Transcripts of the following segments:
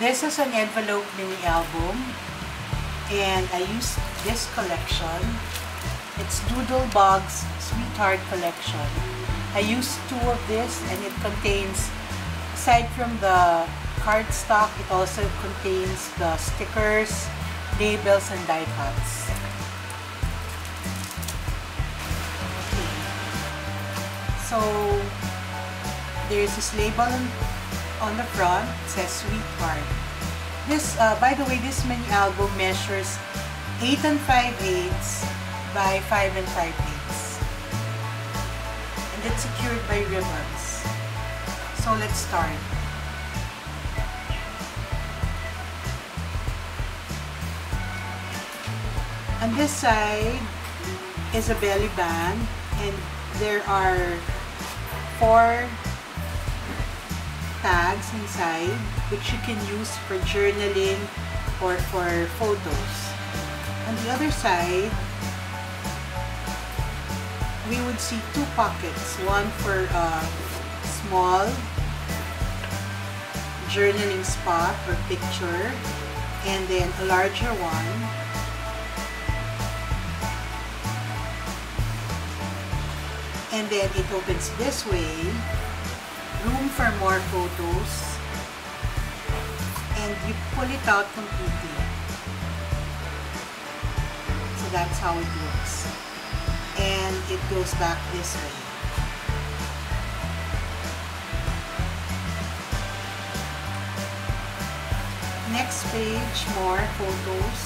This is an envelope mini album, and I used this collection. It's Doodlebug's Sweetheart Collection. I used 2 of this, and it contains, aside from the cardstock, it also contains the stickers, labels, and die cuts. Okay. So there's this label on the front. It says Sweetheart. This, by the way, this mini album measures 8 5/8 by 5 5/8, and it's secured by ribbons. So let's start. On this side is a belly band, and there are 4 tags inside, which you can use for journaling or for photos. On the other side, we would see 2 pockets, one for a small journaling spot or picture, and then a larger one. And then it opens this way, room for more photos, and you pull it out completely. So that's how it looks. And it goes back this way. Next page, more photos.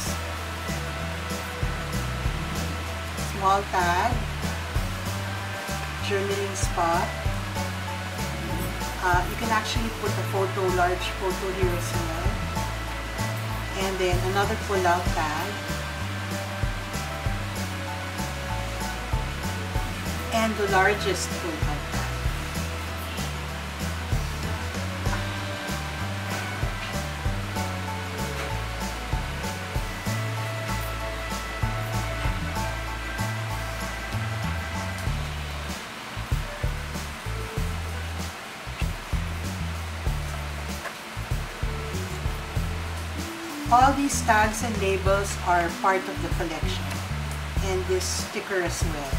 Small tag, journaling spot. You can actually put a photo, large photo here as well. And then another pull-out tag. And the largest pull-out tag. All these tags and labels are part of the collection, and this sticker as well.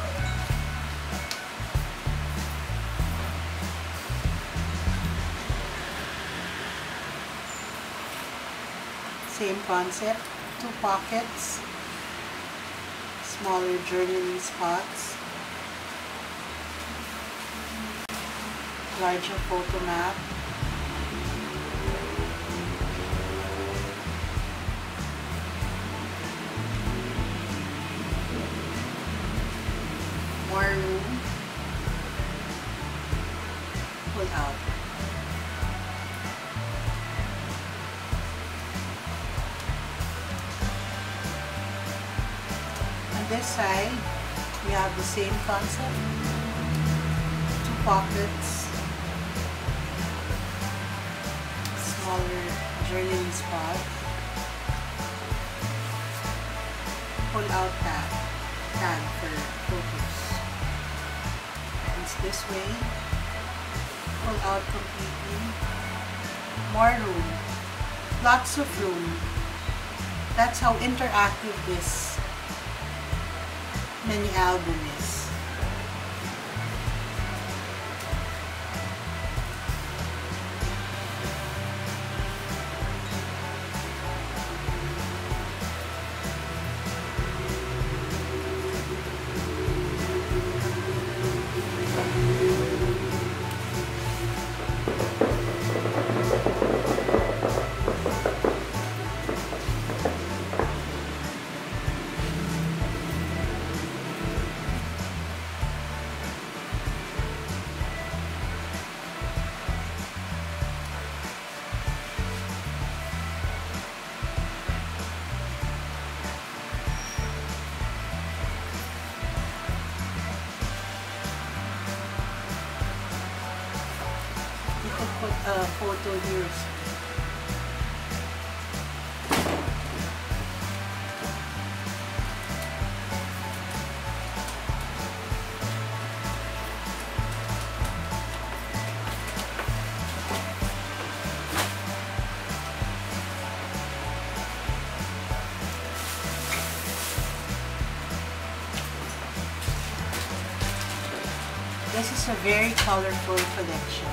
Same concept, 2 pockets, smaller journaling spots, larger photo map, more room, pull out. On this side, we have the same concept, 2 pockets, smaller journaling spot, pull out tag for photos. It's this way, pull out completely, more room, lots of room. That's how interactive this mini album is. Put a photo here. this is a very colorful collection.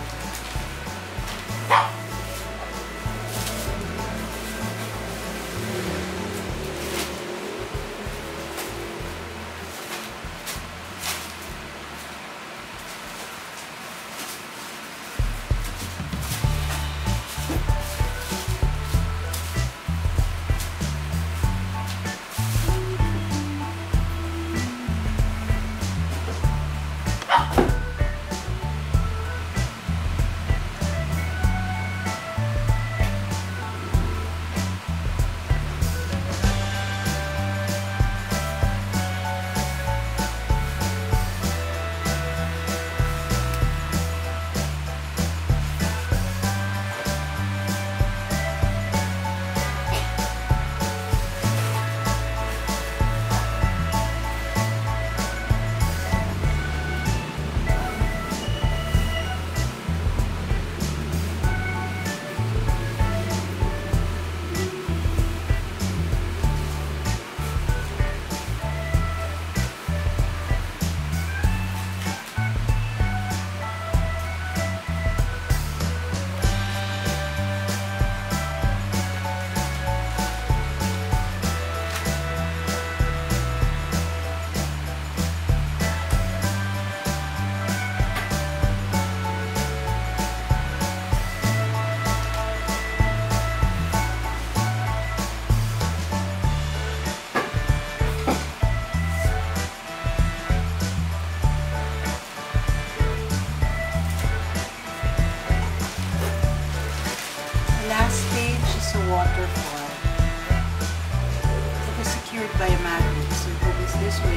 Waterfall. It is secured by a magnet, so it opens this way.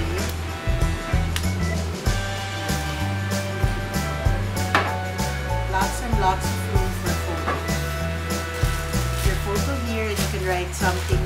Lots and lots of room for photo. Your photo here, and you can write something